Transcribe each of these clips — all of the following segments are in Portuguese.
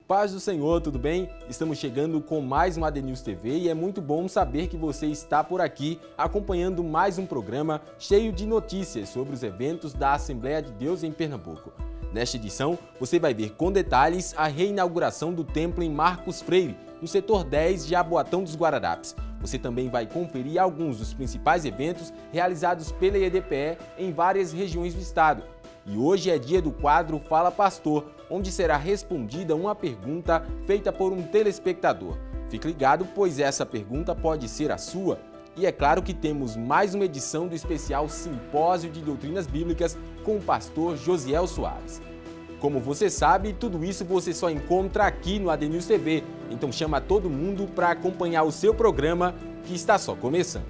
Paz do Senhor, tudo bem? Estamos chegando com mais um AD News TV e é muito bom saber que você está por aqui acompanhando mais um programa cheio de notícias sobre os eventos da Assembleia de Deus em Pernambuco. Nesta edição, você vai ver com detalhes a reinauguração do templo em Marcos Freire, no setor 10 de Jaboatão dos Guararapes. Você também vai conferir alguns dos principais eventos realizados pela IEDPE em várias regiões do estado. E hoje é dia do quadro Fala Pastor, onde será respondida uma pergunta feita por um telespectador. Fique ligado, pois essa pergunta pode ser a sua. E é claro que temos mais uma edição do especial Simpósio de Doutrinas Bíblicas com o pastor Josiel Soares. Como você sabe, tudo isso você só encontra aqui no AD News TV, então chama todo mundo para acompanhar o seu programa que está só começando.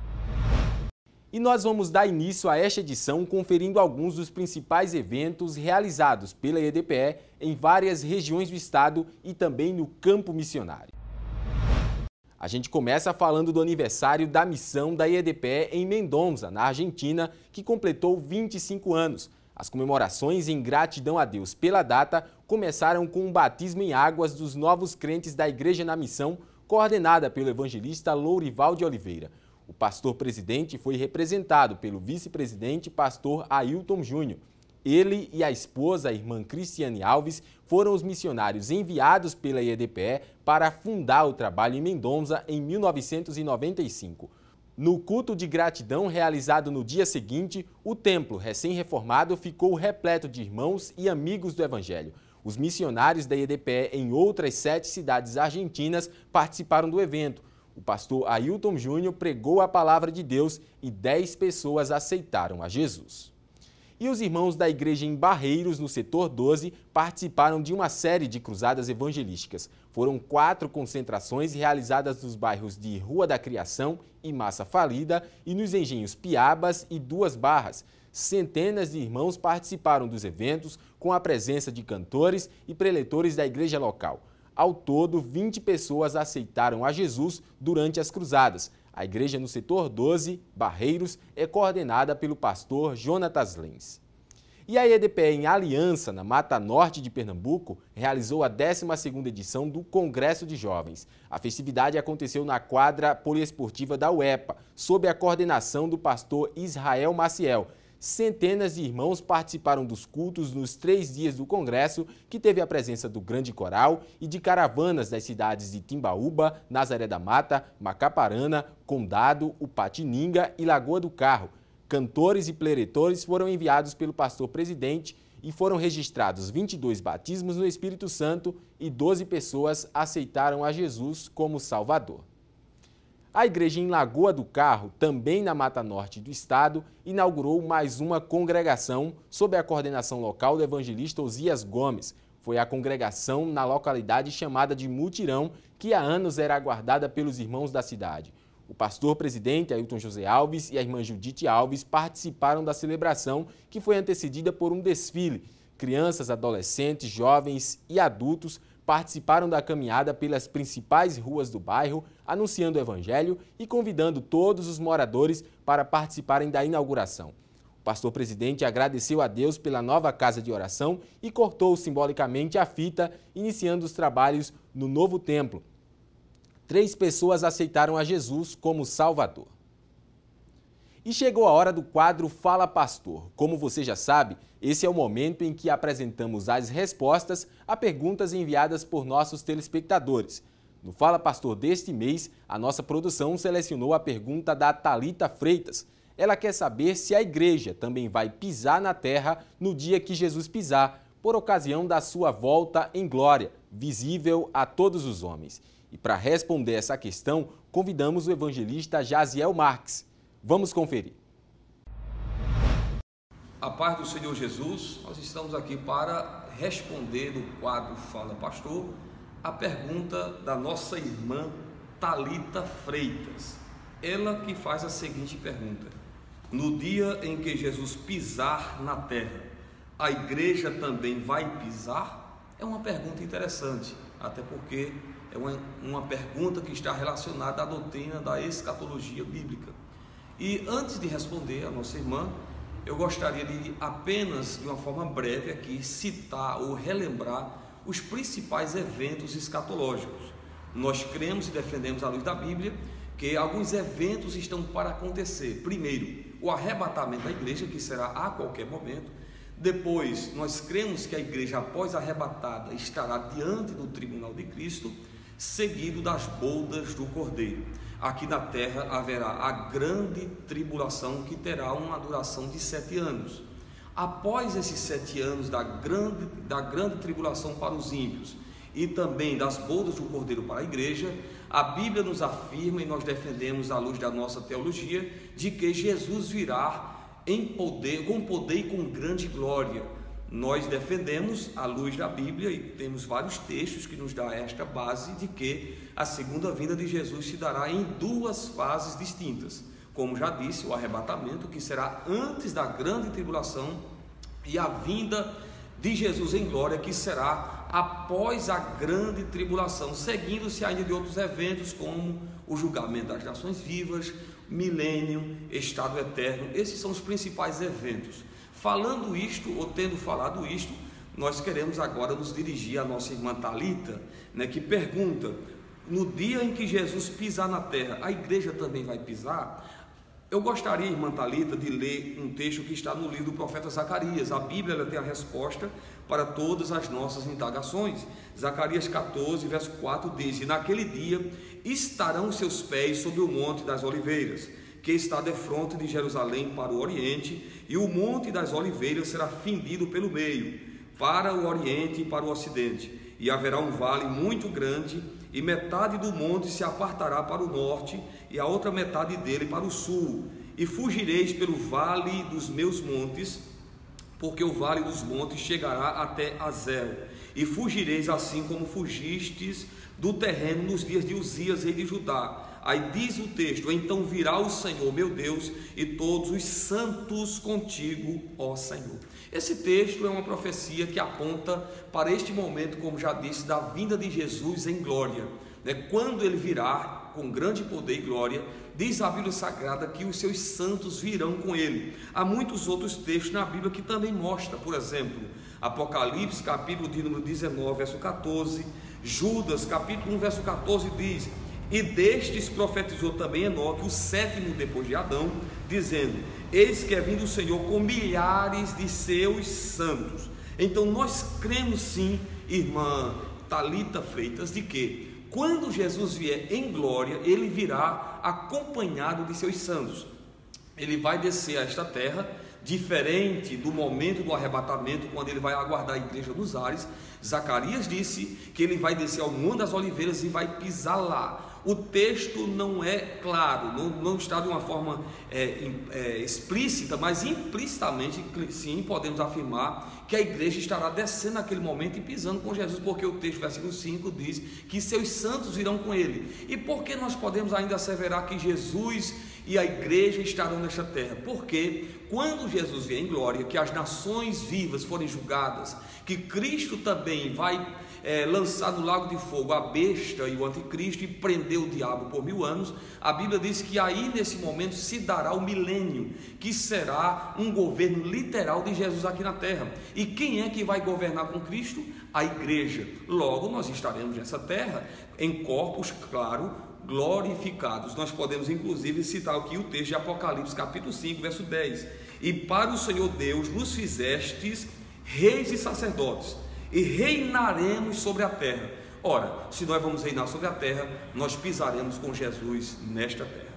E nós vamos dar início a esta edição conferindo alguns dos principais eventos realizados pela IEDPE em várias regiões do estado e também no campo missionário. A gente começa falando do aniversário da missão da IEDPE em Mendoza, na Argentina, que completou 25 anos. As comemorações em gratidão a Deus pela data começaram com um batismo em águas dos novos crentes da Igreja na Missão, coordenada pelo evangelista Lourival de Oliveira. O pastor-presidente foi representado pelo vice-presidente pastor Ailton Júnior. Ele e a esposa, a irmã Cristiane Alves, foram os missionários enviados pela IEDPE para fundar o trabalho em Mendoza em 1995. No culto de gratidão realizado no dia seguinte, o templo recém-reformado ficou repleto de irmãos e amigos do Evangelho. Os missionários da IEDPE em outras 7 cidades argentinas participaram do evento. O pastor Ailton Júnior pregou a palavra de Deus e 10 pessoas aceitaram a Jesus. E os irmãos da igreja em Barreiros, no setor 12, participaram de uma série de cruzadas evangelísticas. Foram 4 concentrações realizadas nos bairros de Rua da Criação e Massa Falida e nos engenhos Piabas e Duas Barras. Centenas de irmãos participaram dos eventos com a presença de cantores e preletores da igreja local. Ao todo, 20 pessoas aceitaram a Jesus durante as cruzadas. A igreja no setor 12, Barreiros, é coordenada pelo pastor Jonatas Lenz. E a IEDPE em Aliança, na Mata Norte de Pernambuco, realizou a 12ª edição do Congresso de Jovens. A festividade aconteceu na quadra poliesportiva da UEPA, sob a coordenação do pastor Israel Maciel. Centenas de irmãos participaram dos cultos nos 3 dias do congresso, que teve a presença do Grande Coral e de caravanas das cidades de Timbaúba, Nazaré da Mata, Macaparana, Condado, Upatininga e Lagoa do Carro. Cantores e preletores foram enviados pelo pastor-presidente e foram registrados 22 batismos no Espírito Santo e 12 pessoas aceitaram a Jesus como Salvador. A igreja em Lagoa do Carro, também na Mata Norte do estado, inaugurou mais uma congregação sob a coordenação local do evangelista Osias Gomes. Foi a congregação na localidade chamada de Mutirão, que há anos era aguardada pelos irmãos da cidade. O pastor-presidente Ailton José Alves e a irmã Judite Alves participaram da celebração, que foi antecedida por um desfile. Crianças, adolescentes, jovens e adultos participaram da caminhada pelas principais ruas do bairro, anunciando o evangelho e convidando todos os moradores para participarem da inauguração. O pastor-presidente agradeceu a Deus pela nova casa de oração e cortou simbolicamente a fita, iniciando os trabalhos no novo templo. 3 pessoas aceitaram a Jesus como Salvador. E chegou a hora do quadro Fala Pastor. Como você já sabe, esse é o momento em que apresentamos as respostas a perguntas enviadas por nossos telespectadores. No Fala Pastor deste mês, a nossa produção selecionou a pergunta da Thalita Freitas. Ela quer saber se a igreja também vai pisar na terra no dia que Jesus pisar, por ocasião da sua volta em glória, visível a todos os homens. E para responder essa questão, convidamos o evangelista Jaziel Marques. Vamos conferir. A paz do Senhor Jesus, nós estamos aqui para responder no quadro Fala Pastor a pergunta da nossa irmã Thalita Freitas. Ela que faz a seguinte pergunta: no dia em que Jesus pisar na terra, a igreja também vai pisar? É uma pergunta interessante, até porque é uma pergunta que está relacionada à doutrina da escatologia bíblica. E antes de responder a nossa irmã, eu gostaria de apenas, de uma forma breve aqui, citar ou relembrar os principais eventos escatológicos. Nós cremos e defendemos à luz da Bíblia que alguns eventos estão para acontecer. Primeiro, o arrebatamento da igreja, que será a qualquer momento. Depois, nós cremos que a igreja, após arrebatada, estará diante do tribunal de Cristo, seguido das bodas do Cordeiro. Aqui na terra haverá a grande tribulação, que terá uma duração de 7 anos. Após esses 7 anos da grande tribulação para os ímpios e também das bodas do Cordeiro para a igreja, a Bíblia nos afirma, e nós defendemos à luz da nossa teologia, de que Jesus virá com poder e com grande glória. Nós defendemos à luz da Bíblia, e temos vários textos que nos dão esta base, de que a segunda vinda de Jesus se dará em 2 fases distintas. Como já disse, o arrebatamento, que será antes da grande tribulação, e a vinda de Jesus em glória, que será após a grande tribulação, seguindo-se ainda de outros eventos, como o julgamento das nações vivas, milênio, estado eterno. Esses são os principais eventos. Falando isto, ou tendo falado isto, nós queremos agora nos dirigir à nossa irmã Talita, que pergunta: no dia em que Jesus pisar na terra, a igreja também vai pisar? Eu gostaria, irmã Talita, de ler um texto que está no livro do profeta Zacarias. A Bíblia ela tem a resposta para todas as nossas indagações. Zacarias 14, verso 4 diz: e naquele dia estarão seus pés sobre o monte das oliveiras, que está defronte de Jerusalém para o oriente, e o monte das oliveiras será fendido pelo meio, para o oriente e para o ocidente, e haverá um vale muito grande, e metade do monte se apartará para o norte, e a outra metade dele para o sul, e fugireis pelo vale dos meus montes, porque o vale dos montes chegará até Azel, e fugireis assim como fugistes do terreno nos dias de Uzias, rei de Judá. Aí diz o texto: então virá o Senhor meu Deus e todos os santos contigo, ó Senhor. Esse texto é uma profecia que aponta para este momento, como já disse, da vinda de Jesus em glória, quando ele virá com grande poder e glória. Diz a Bíblia Sagrada que os seus santos virão com ele. Há muitos outros textos na Bíblia que também mostram, por exemplo, Apocalipse, capítulo de número 19, verso 14, Judas, capítulo 1, verso 14, diz: e destes profetizou também Enoque, o 7º depois de Adão, dizendo: eis que é vindo o Senhor com milhares de seus santos. Então nós cremos sim, irmã Talita Freitas, de que quando Jesus vier em glória, ele virá acompanhado de seus santos. Ele vai descer a esta terra, diferente do momento do arrebatamento, quando ele vai aguardar a igreja nos ares. Zacarias disse que ele vai descer ao Monte das Oliveiras e vai pisar lá. O texto não é claro, não está de uma forma explícita, mas implicitamente sim podemos afirmar que a igreja estará descendo naquele momento e pisando com Jesus, porque o texto, versículo 5, diz que seus santos virão com ele. E por que nós podemos ainda asseverar que Jesus e a igreja estarão nesta terra? Porque quando Jesus vier em glória, que as nações vivas forem julgadas, que Cristo também vai lançar no lago de fogo a besta e o anticristo e prender o diabo por 1000 anos, a Bíblia diz que aí nesse momento se dará o milênio, que será um governo literal de Jesus aqui na terra. E quem é que vai governar com Cristo? A igreja. Logo nós estaremos nessa terra em corpos, claro, glorificados. Nós podemos inclusive citar aqui o texto de Apocalipse capítulo 5, verso 10: e para o Senhor Deus nos fizestes reis e sacerdotes, e reinaremos sobre a terra. Ora, se nós vamos reinar sobre a terra, nós pisaremos com Jesus nesta terra.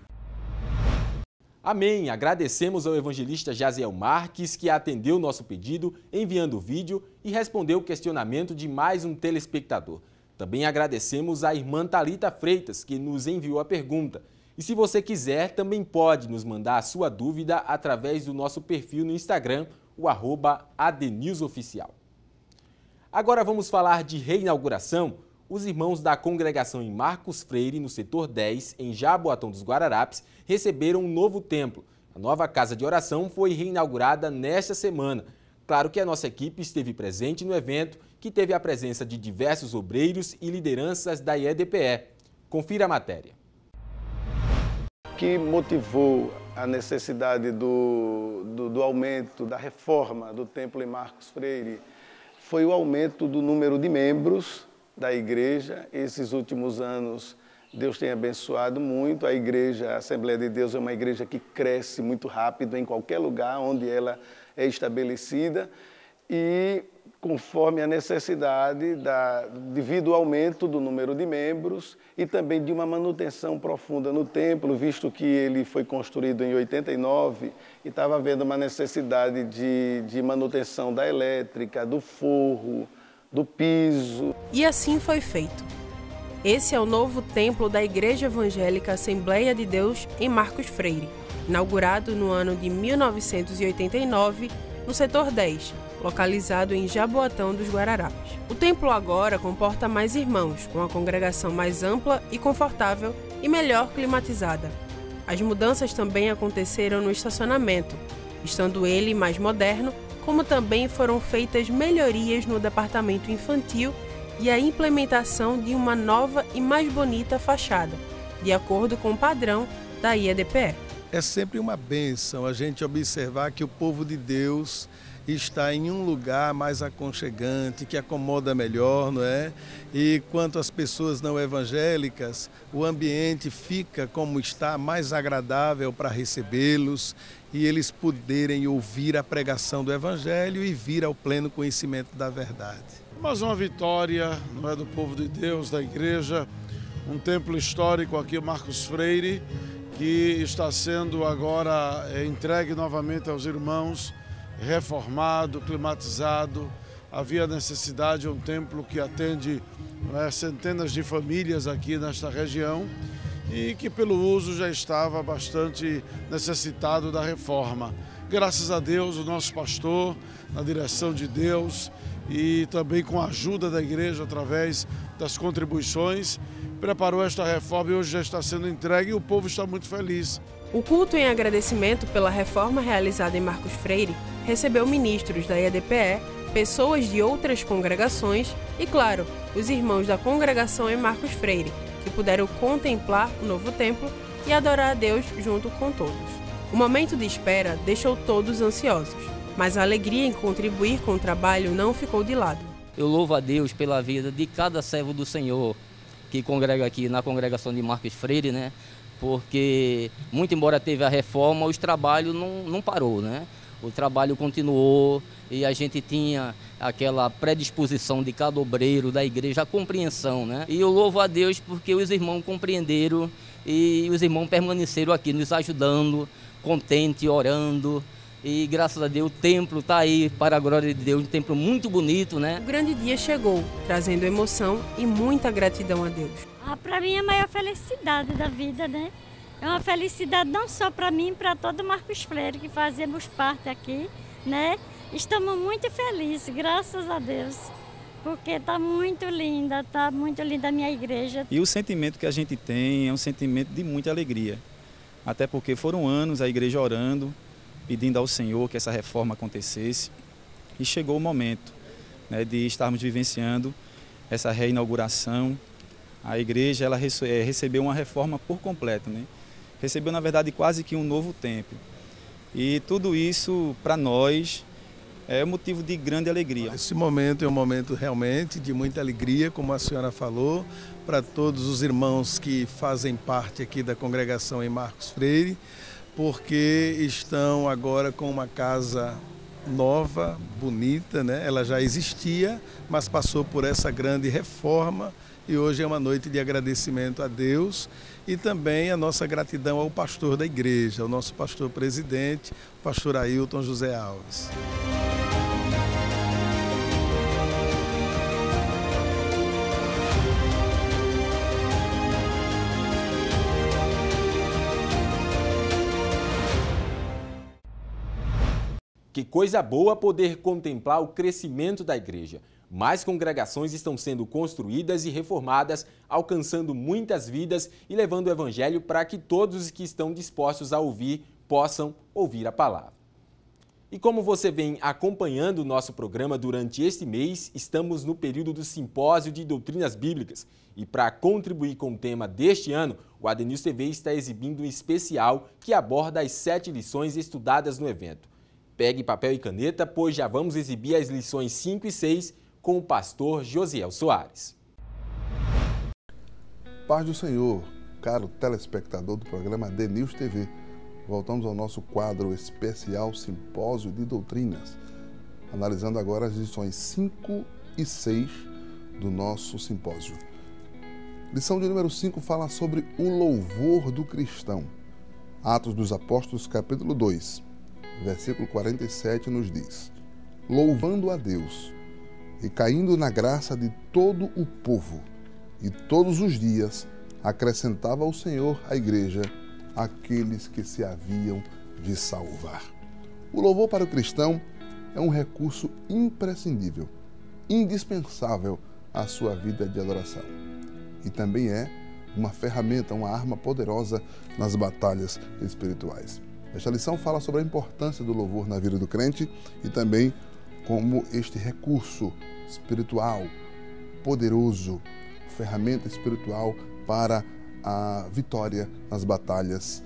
Amém. Agradecemos ao evangelista Jaziel Marques, que atendeu o nosso pedido, enviando o vídeo e respondeu o questionamento de mais um telespectador. Também agradecemos à irmã Talita Freitas, que nos enviou a pergunta. E se você quiser, também pode nos mandar a sua dúvida através do nosso perfil no Instagram, o @ADNewsOficial. Agora vamos falar de reinauguração. Os irmãos da congregação em Marcos Freire, no setor 10, em Jaboatão dos Guararapes, receberam um novo templo. A nova casa de oração foi reinaugurada nesta semana. Claro que a nossa equipe esteve presente no evento, que teve a presença de diversos obreiros e lideranças da IEDPE. Confira a matéria. O que motivou a necessidade do aumento, da reforma do templo em Marcos Freire, foi o aumento do número de membros da igreja. Esses últimos anos, Deus tem abençoado muito. A igreja, a Assembleia de Deus, é uma igreja que cresce muito rápido em qualquer lugar onde ela é estabelecida. E conforme a necessidade, devido ao aumento do número de membros e também de uma manutenção profunda no templo, visto que ele foi construído em 89 e estava havendo uma necessidade de manutenção da elétrica, do forro, do piso. E assim foi feito. Esse é o novo templo da Igreja Evangélica Assembleia de Deus em Marcos Freire, inaugurado no ano de 1989, no setor 10, localizado em Jaboatão dos Guararapes. O templo agora comporta mais irmãos, com a congregação mais ampla e confortável e melhor climatizada. As mudanças também aconteceram no estacionamento, estando ele mais moderno, como também foram feitas melhorias no departamento infantil e a implementação de uma nova e mais bonita fachada, de acordo com o padrão da IEDPE. É sempre uma bênção a gente observar que o povo de Deus está em um lugar mais aconchegante, que acomoda melhor, não é? E quanto às pessoas não evangélicas, o ambiente fica como está, mais agradável para recebê-los e eles poderem ouvir a pregação do Evangelho e vir ao pleno conhecimento da verdade. Mais uma vitória, não é, do povo de Deus, da igreja, um templo histórico aqui, Marcos Freire, que está sendo agora entregue novamente aos irmãos, reformado, climatizado. Havia necessidade de um templo que atende centenas de famílias aqui nesta região e que pelo uso já estava bastante necessitado da reforma. Graças a Deus, o nosso pastor, na direção de Deus e também com a ajuda da igreja através das contribuições, preparou esta reforma e hoje já está sendo entregue e o povo está muito feliz. O culto em agradecimento pela reforma realizada em Marcos Freire recebeu ministros da IEDPE, pessoas de outras congregações e, claro, os irmãos da congregação em Marcos Freire, que puderam contemplar o novo templo e adorar a Deus junto com todos. O momento de espera deixou todos ansiosos, mas a alegria em contribuir com o trabalho não ficou de lado. Eu louvo a Deus pela vida de cada servo do Senhor que congrega aqui na congregação de Marcos Freire, né? Porque, muito embora teve a reforma, os trabalhos não parou, né? O trabalho continuou e a gente tinha aquela predisposição de cada obreiro da igreja, a compreensão, né? E eu louvo a Deus porque os irmãos compreenderam e os irmãos permaneceram aqui nos ajudando, contente, orando. E graças a Deus o templo está aí, para a glória de Deus, um templo muito bonito, né? O grande dia chegou, trazendo emoção e muita gratidão a Deus. Para mim é a maior felicidade da vida, né? É uma felicidade não só para mim, para todo Marcos Freire, que fazemos parte aqui, né? Estamos muito felizes, graças a Deus, porque está muito linda a minha igreja. E o sentimento que a gente tem é um sentimento de muita alegria, até porque foram anos a igreja orando, pedindo ao Senhor que essa reforma acontecesse e chegou o momento, né, de estarmos vivenciando essa reinauguração. A igreja ela recebeu uma reforma por completo, né? Recebeu, na verdade, quase que um novo templo. E tudo isso, para nós, é motivo de grande alegria. Esse momento é um momento realmente de muita alegria, como a senhora falou, para todos os irmãos que fazem parte aqui da congregação em Marcos Freire, porque estão agora com uma casa nova, bonita, né? Ela já existia, mas passou por essa grande reforma e hoje é uma noite de agradecimento a Deus e também a nossa gratidão ao pastor da igreja, ao nosso pastor presidente, o pastor Ailton José Alves. Que coisa boa poder contemplar o crescimento da igreja. Mais congregações estão sendo construídas e reformadas, alcançando muitas vidas e levando o evangelho para que todos os que estão dispostos a ouvir possam ouvir a palavra. E como você vem acompanhando o nosso programa durante este mês, estamos no período do Simpósio de Doutrinas Bíblicas. E para contribuir com o tema deste ano, o ADNews TV está exibindo um especial que aborda as 7 lições estudadas no evento. Pegue papel e caneta, pois já vamos exibir as lições 5 e 6 com o pastor Josiel Soares. Paz do Senhor, caro telespectador do programa ADNews TV. Voltamos ao nosso quadro especial Simpósio de Doutrinas, analisando agora as lições 5 e 6 do nosso simpósio. Lição de número 5 fala sobre o louvor do cristão. Atos dos Apóstolos, capítulo 2, versículo 47, nos diz: louvando a Deus e caindo na graça de todo o povo, e todos os dias acrescentava ao Senhor à igreja aqueles que se haviam de salvar. O louvor para o cristão é um recurso imprescindível, indispensável à sua vida de adoração. E também é uma ferramenta, uma arma poderosa nas batalhas espirituais. Esta lição fala sobre a importância do louvor na vida do crente e também como este recurso espiritual poderoso, ferramenta espiritual para a vitória nas batalhas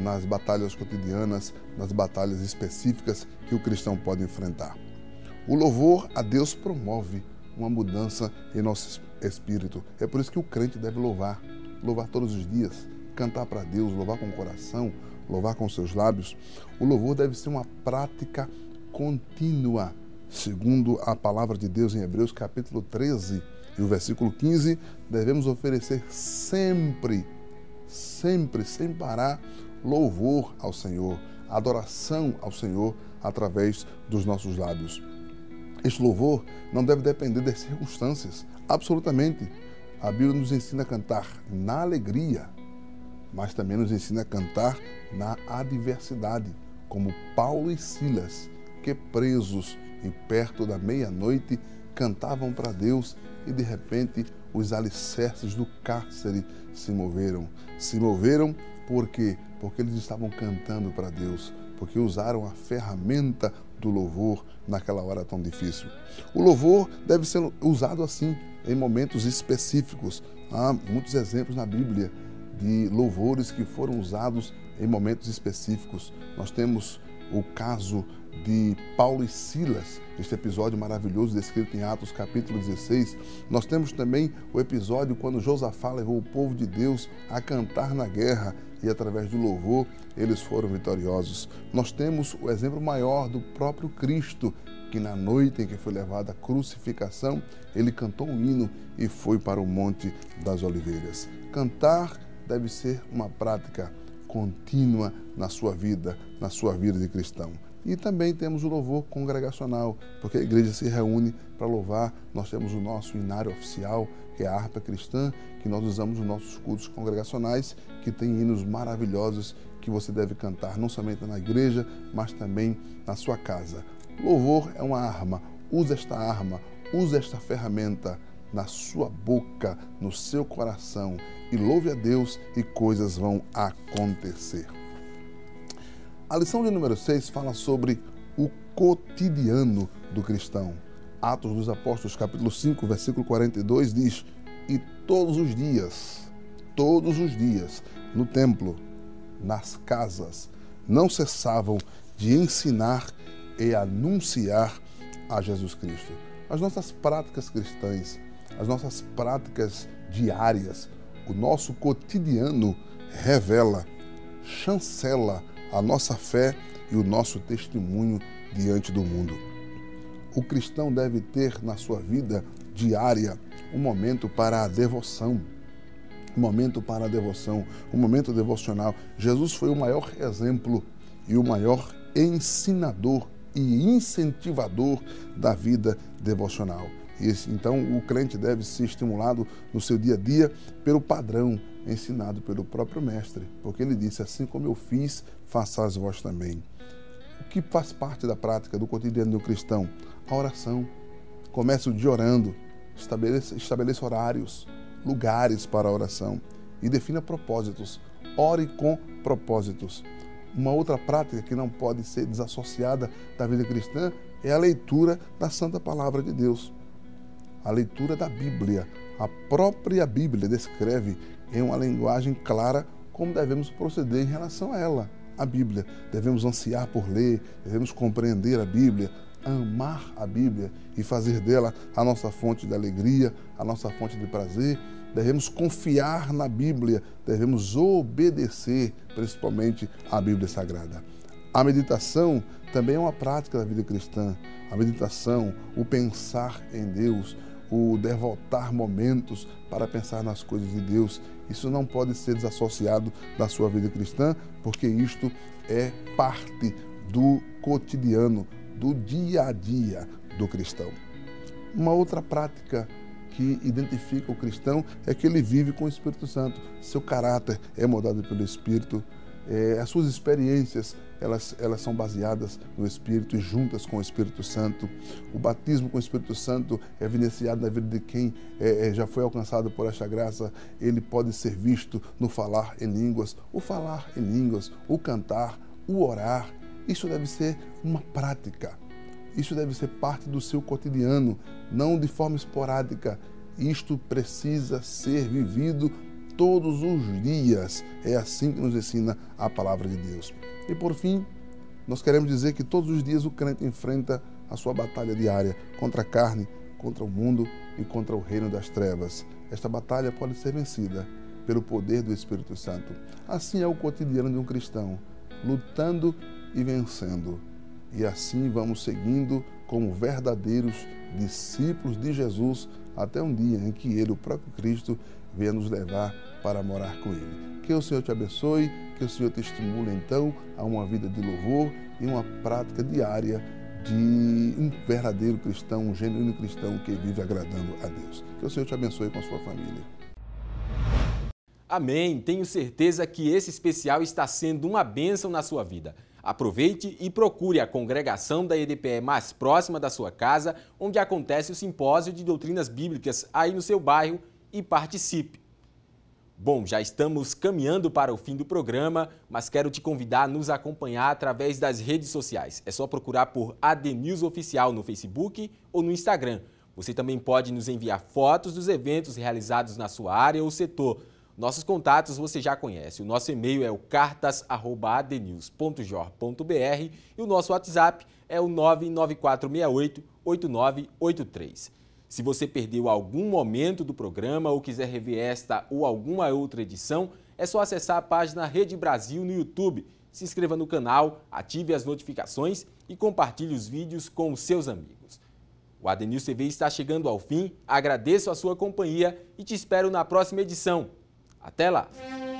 cotidianas, nas batalhas específicas que o cristão pode enfrentar. O louvor a Deus promove uma mudança em nosso espírito. É por isso que o crente deve louvar todos os dias, cantar para Deus, louvar com o coração, louvar com seus lábios. O louvor deve ser uma prática contínua, segundo a palavra de Deus em Hebreus capítulo 13 e o versículo 15, devemos oferecer sempre, sem parar, louvor ao Senhor, adoração ao Senhor através dos nossos lábios. Este louvor não deve depender das circunstâncias, absolutamente. A Bíblia nos ensina a cantar na alegria, mas também nos ensina a cantar na adversidade, como Paulo e Silas, que presos e perto da meia-noite cantavam para Deus e de repente os alicerces do cárcere se moveram. Se moveram porque eles estavam cantando para Deus, porque usaram a ferramenta do louvor naquela hora tão difícil. O louvor deve ser usado assim, em momentos específicos. Há muitos exemplos na Bíblia de louvores que foram usados em momentos específicos. Nós temos o caso de Paulo e Silas, este episódio maravilhoso descrito em Atos capítulo 16. Nós temos também o episódio quando Josafá levou o povo de Deus a cantar na guerra e através do louvor eles foram vitoriosos. Nós temos o exemplo maior do próprio Cristo, que na noite em que foi levado à crucificação, ele cantou um hino e foi para o Monte das Oliveiras. Cantar deve ser uma prática contínua na sua vida de cristão. E também temos o louvor congregacional, porque a igreja se reúne para louvar. Nós temos o nosso inário oficial, que é a harpa cristã, que nós usamos nos nossos cultos congregacionais, que tem hinos maravilhosos que você deve cantar, não somente na igreja, mas também na sua casa. Louvor é uma arma. Use esta ferramenta na sua boca, no seu coração, e louve a Deus e coisas vão acontecer. A lição de número 6 fala sobre o cotidiano do cristão. Atos dos Apóstolos, capítulo 5, versículo 42, diz: e todos os dias, no templo, nas casas, não cessavam de ensinar e anunciar a Jesus Cristo. As nossas práticas cristãs, as nossas práticas diárias, o nosso cotidiano revela, chancela a nossa fé e o nosso testemunho diante do mundo. O cristão deve ter na sua vida diária um momento para a devoção, um momento devocional. Jesus foi o maior exemplo e o maior ensinador e incentivador da vida devocional. Então, o crente deve ser estimulado no seu dia a dia pelo padrão ensinado pelo próprio Mestre, porque ele disse: assim como eu fiz, façais vós também. O que faz parte da prática do cotidiano do cristão? A oração. Comece o dia orando, estabeleça horários, lugares para a oração e defina propósitos. Ore com propósitos. Uma outra prática que não pode ser desassociada da vida cristã é a leitura da Santa Palavra de Deus. A leitura da Bíblia. A própria Bíblia descreve em uma linguagem clara como devemos proceder em relação a ela. a Bíblia, devemos ansiar por ler, devemos compreender a Bíblia, amar a Bíblia e fazer dela a nossa fonte de alegria, a nossa fonte de prazer. Devemos confiar na Bíblia, devemos obedecer principalmente à Bíblia Sagrada. A meditação também é uma prática da vida cristã. A meditação, o pensar em Deus, o devotar momentos para pensar nas coisas de Deus, isso não pode ser desassociado da sua vida cristã, porque isto é parte do cotidiano, do dia a dia do cristão. Uma outra prática que identifica o cristão é que ele vive com o Espírito Santo. Seu caráter é moldado pelo Espírito. As suas experiências, elas são baseadas no Espírito e juntas com o Espírito Santo. O batismo com o Espírito Santo é evidenciado na vida de quem já foi alcançado por esta graça. Ele pode ser visto no falar em línguas, o cantar, o orar. Isso deve ser uma prática. Isso deve ser parte do seu cotidiano, não de forma esporádica. Isto precisa ser vivido todos os dias. É assim que nos ensina a palavra de Deus. E por fim, nós queremos dizer que todos os dias o crente enfrenta a sua batalha diária contra a carne, contra o mundo e contra o reino das trevas. Esta batalha pode ser vencida pelo poder do Espírito Santo. Assim é o cotidiano de um cristão, lutando e vencendo. E assim vamos seguindo como verdadeiros discípulos de Jesus até um dia em que Ele, o próprio Cristo, venha nos levar para morar com Ele. Que o Senhor te abençoe, que o Senhor te estimule então a uma vida de louvor e uma prática diária de um verdadeiro cristão, um genuíno cristão que vive agradando a Deus. Que o Senhor te abençoe com a sua família. Amém. Tenho certeza que esse especial está sendo uma bênção na sua vida. Aproveite e procure a congregação da EDPE mais próxima da sua casa, onde acontece o simpósio de doutrinas bíblicas aí no seu bairro, e participe. Bom, já estamos caminhando para o fim do programa, mas quero te convidar a nos acompanhar através das redes sociais. É só procurar por ADNews Oficial no Facebook ou no Instagram. Você também pode nos enviar fotos dos eventos realizados na sua área ou setor. Nossos contatos você já conhece. O nosso e-mail é o cartas@adnews.jor.br e o nosso WhatsApp é o 99468-8983. Se você perdeu algum momento do programa ou quiser rever esta ou alguma outra edição, é só acessar a página Rede Brasil no YouTube, se inscreva no canal, ative as notificações e compartilhe os vídeos com os seus amigos. O ADNews TV está chegando ao fim, agradeço a sua companhia e te espero na próxima edição. Até lá!